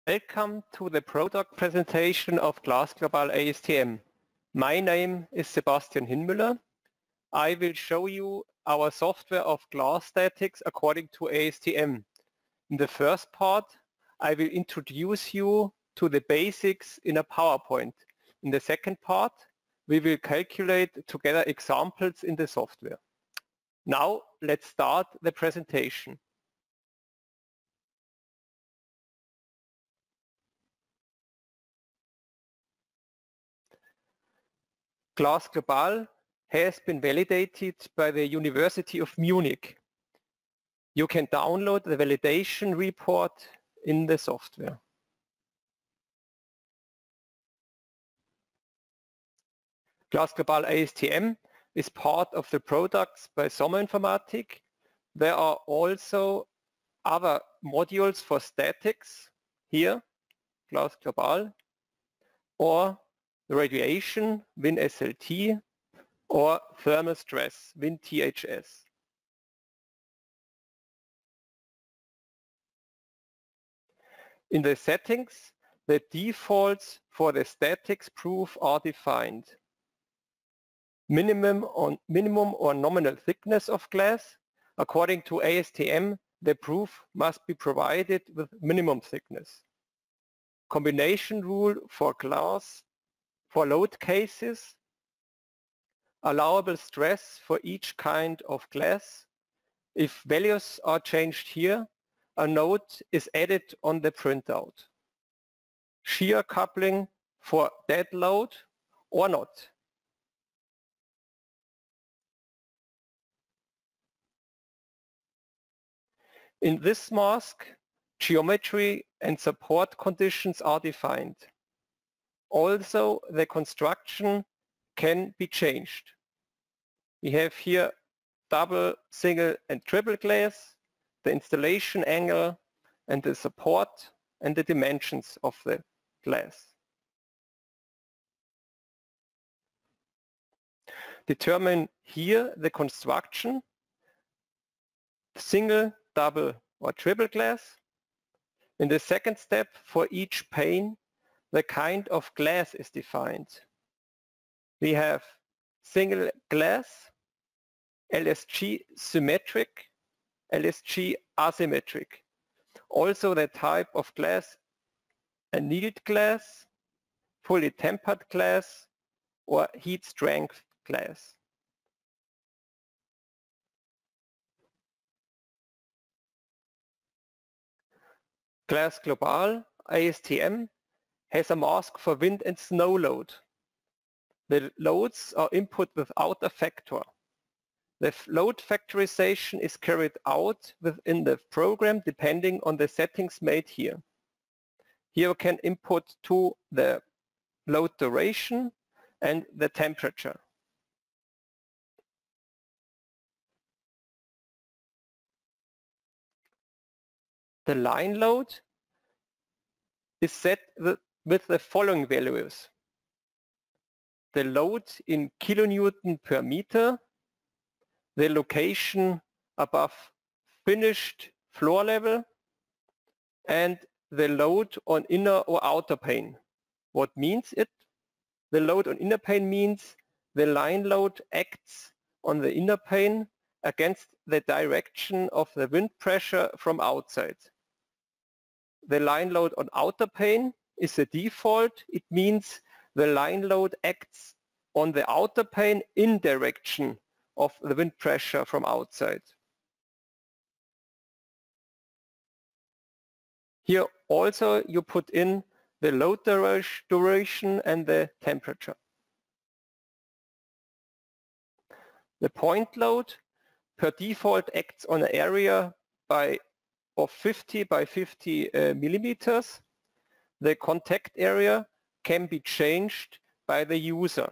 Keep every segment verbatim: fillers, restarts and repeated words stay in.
Welcome to the product presentation of Glas Global A S T M. My name is Sebastian Hinmüller. I will show you our software of glass statics according to A S T M. In the first part, I will introduce you to the basics in a PowerPoint. In the second part, we will calculate together examples in the software. Now, let's start the presentation. Glas Global has been validated by the University of Munich. You can download the validation report in the software. Glas Global A S T M is part of the products by Sommer Informatik. There are also other modules for statics here, Glas Global, or radiation, WinSLT, or thermal stress, WinTHS. In the settings, the defaults for the statics proof are defined. Minimum, on, minimum or nominal thickness of glass. According to A S T M, the proof must be provided with minimum thickness. Combination rule for glass for load cases. Allowable stress for each kind of glass. If values are changed here, a note is added on the printout. Shear coupling for dead load or not. In this mask, geometry and support conditions are defined. Also, the construction can be changed. We have here double, single and triple glass, the installation angle and the support and the dimensions of the glass. Determine here the construction, single, double or triple glass. In the second step, for each pane, the kind of glass is defined. We have single glass, L S G symmetric, L S G asymmetric. Also the type of glass, annealed glass, fully tempered glass, or heat strength glass. Glas Global A S T M has a mask for wind and snow load. The loads are input without a factor. The load factorization is carried out within the program depending on the settings made here. Here you can input to the load duration and the temperature. The line load is set with, with the following values. The load in kilonewton per meter, the location above finished floor level, and the load on inner or outer pane. What means it? The load on inner pane means the line load acts on the inner pane against the direction of the wind pressure from outside. The line load on outer pane is the default. It means the line load acts on the outer pane in direction of the wind pressure from outside. Here also you put in the load duration and the temperature. The point load per default acts on an area by of fifty by fifty uh, millimeters. The contact area can be changed by the user.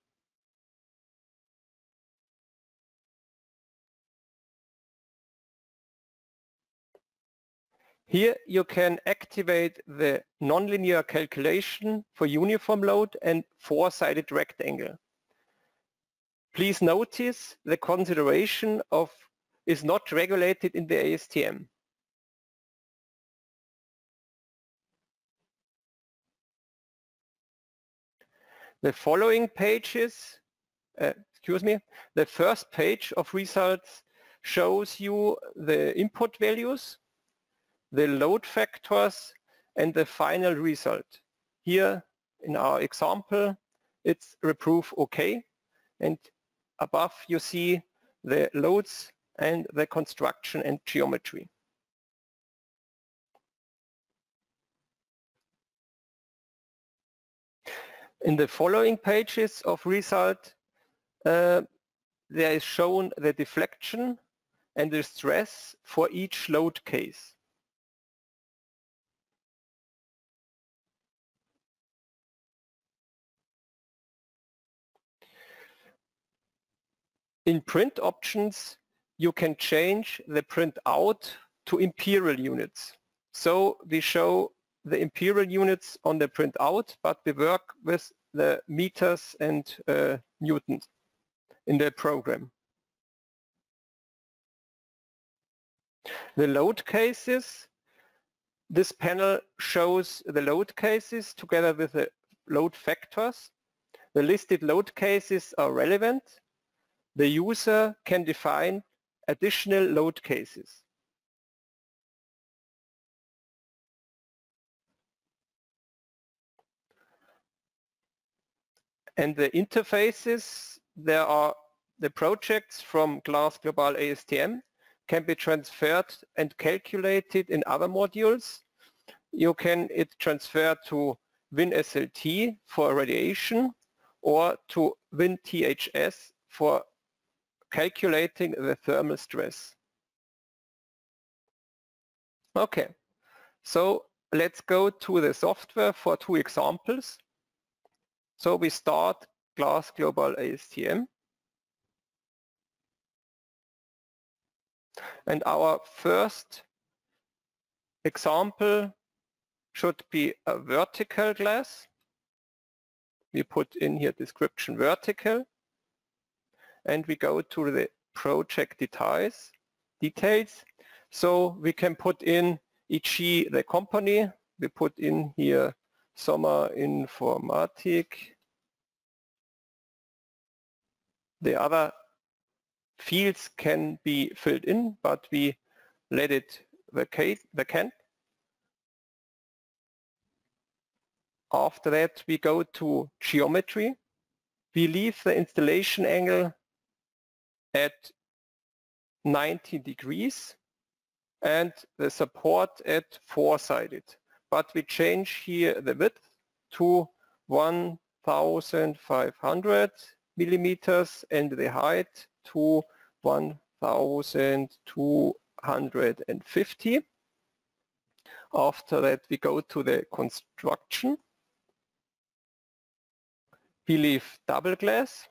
Here you can activate the nonlinear calculation for uniform load and four-sided rectangle. Please notice the consideration of is not regulated in the A S T M. The following pages, uh, excuse me, the first page of results shows you the input values, the load factors, and the final result. Here in our example, it's reproof OK, and above you see the loads and the construction and geometry. In the following pages of result, uh, there is shown the deflection and the stress for each load case. In print options, you can change the print out to imperial units. So we show the imperial units on the print out, but we work with the meters and uh, newtons in the program. The load cases, this panel shows the load cases together with the load factors. The listed load cases are relevant. The user can define additional load cases. And the interfaces, there are the projects from Glass Global A S T M can be transferred and calculated in other modules. You can it transfer to WinSLT for radiation or to WinTHS for calculating the thermal stress. Okay, so let's go to the software for two examples. So we start Glass Global A S T M. And our first example should be a vertical glass. We put in here description vertical. And we go to the project details. details. So we can put in for example the company. We put in here Sommer Informatik. The other fields can be filled in, but we let it vacant. After that, we go to geometry. We leave the installation angle at ninety degrees and the support at four-sided. But we change here the width to one thousand five hundred millimeters and the height to one thousand two hundred fifty. After that, we go to the construction. We leave double glass.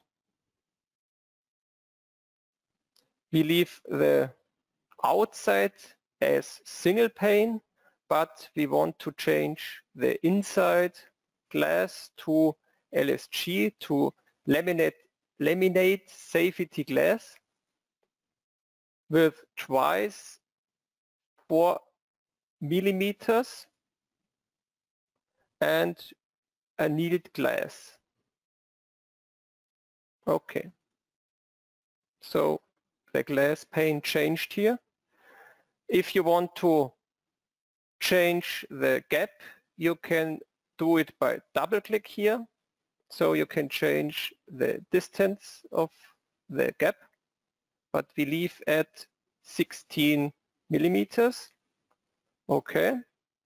We leave the outside as single pane, but we want to change the inside glass to L S G, to laminate, laminate safety glass with twice four millimeters and annealed glass. Okay, so the glass pane changed here. If you want to change the gap, you can do it by double click here. So you can change the distance of the gap, but we leave at sixteen millimeters. Okay.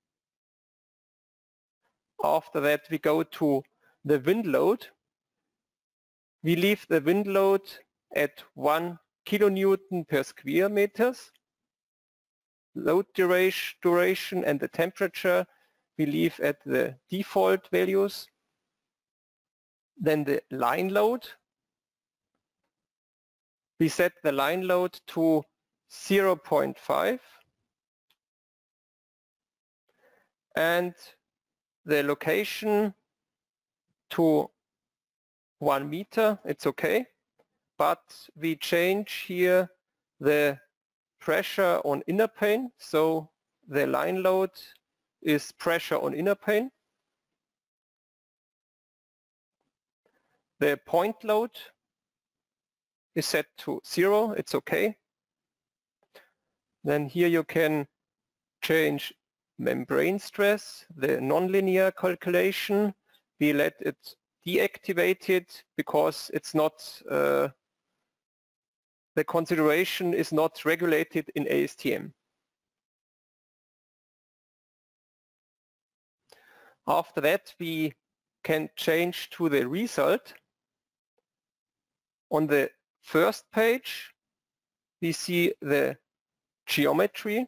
After that, we go to the wind load. We leave the wind load at one kilonewton per square meters. Load duration, duration and the temperature we leave at the default values. Then the line load. We set the line load to zero point five and the location to one meter. It's okay, but we change here the pressure on inner pane, so the line load is pressure on inner pane. The point load is set to zero, it's okay. Then here you can change membrane stress, the nonlinear calculation. We let it deactivated because it's not, uh, the consideration is not regulated in A S T M. After that, we can change to the result. On the first page, we see the geometry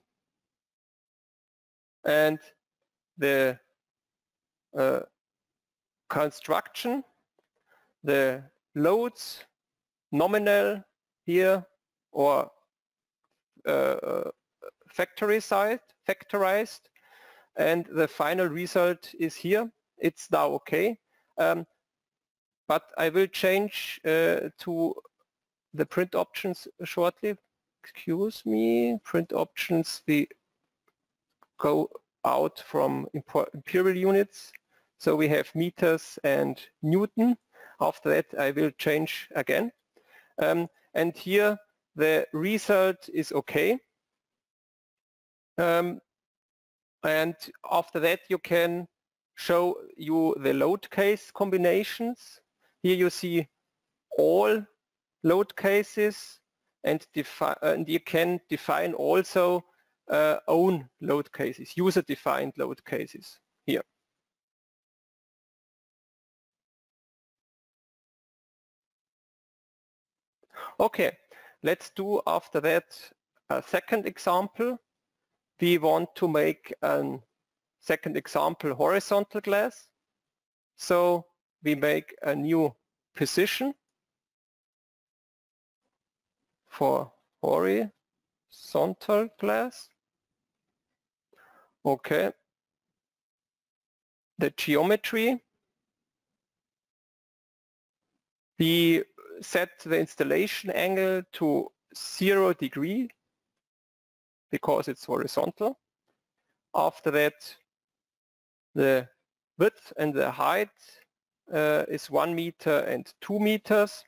and the uh, construction, the loads, nominal here or uh, factorized, factorized, and the final result is here. It's now okay, um, but I will change uh, to the print options shortly. Excuse me, print options, we go out from imperial units. So we have meters and Newton. After that I will change again. Um, and here the result is okay. Um, and after that you can show you the load case combinations. Here you see all load cases, and, and you can define also uh, own load cases, user-defined load cases here. Okay, let's do after that a second example. We want to make a second example horizontal glass. So we make a new position for horizontal glass. Okay. The geometry. We set the installation angle to zero degree because it's horizontal. After that, the width and the height uh, is one meter and two meters.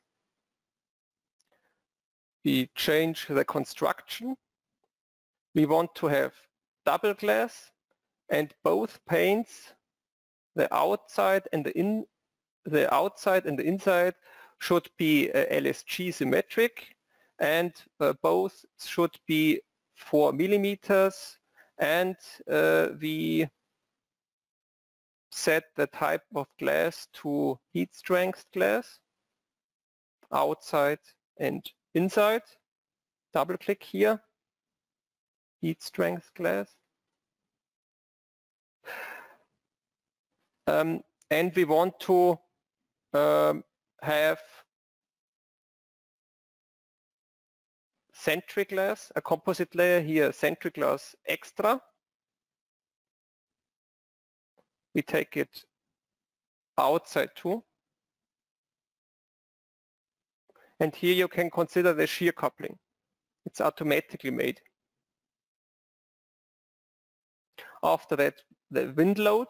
We change the construction. We want to have double glass, and both panes, the outside and the in, the outside and the inside, should be uh, L S G symmetric, and uh, both should be four millimeters. And uh, we set the type of glass to heat strength glass, outside and inside. Double click here, heat strength glass. Um, and we want to um, have centric glass, a composite layer here, centric glass extra. We take it outside too. And here you can consider the shear coupling. It's automatically made. After that, the wind load.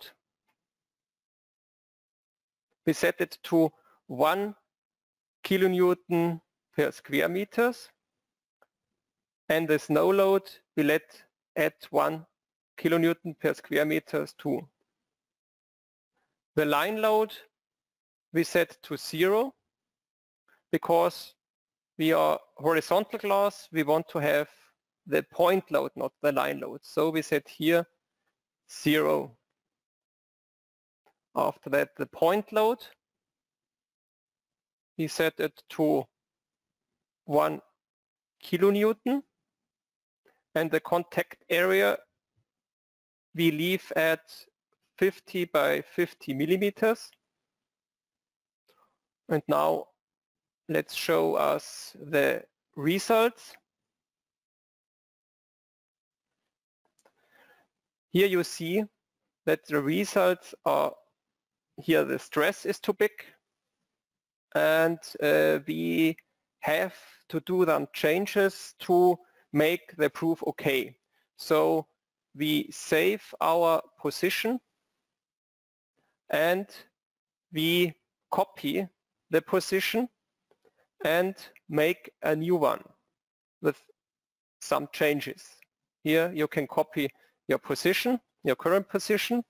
We set it to one kilonewton per square meters. And the snow load, we let add one kilonewton per square meters too. The line load we set to zero because we are horizontal glass, we want to have the point load, not the line load. So we set here zero. After that, the point load, we set it to one kilonewton, and the contact area we leave at fifty by fifty millimeters. And now let's show us the results. Here you see that the results are, here the stress is too big, and uh, we have to do some changes to make the proof okay. So we save our position and we copy the position and make a new one with some changes. Here you can copy your position, your current position.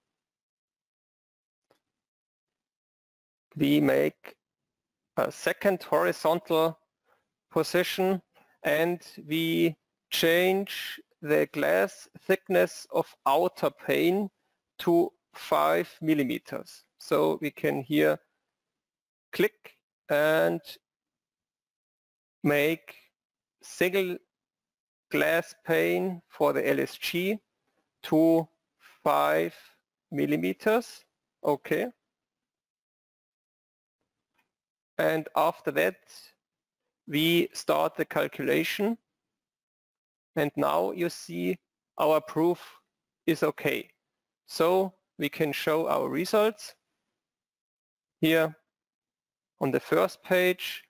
We make a second horizontal position and we change the glass thickness of outer pane to five millimeters. So we can here click and make single glass pane for the L S G to five millimeters. Okay. And after that, we start the calculation. And now you see our proof is okay. So we can show our results. Here on the first page,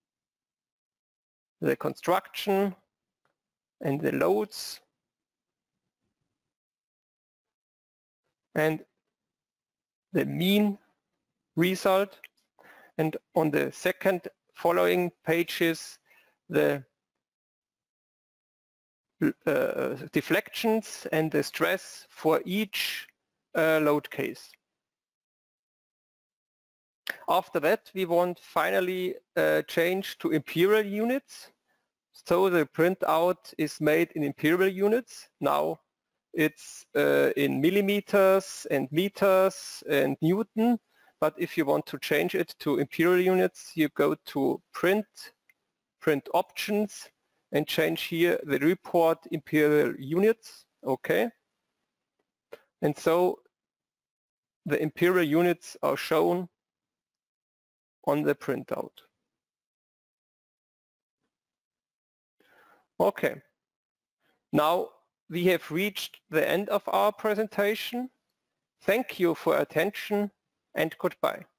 the construction and the loads. And the mean result. And on the second following pages, the uh, deflections and the stress for each uh, load case. After that, we want finally uh, change to imperial units. So the printout is made in imperial units. Now it's uh, in millimeters and meters and Newton. But if you want to change it to imperial units, you go to print, print options, and change here the report imperial units. Okay. And so the imperial units are shown on the printout. Okay. Now we have reached the end of our presentation. Thank you for your attention and goodbye.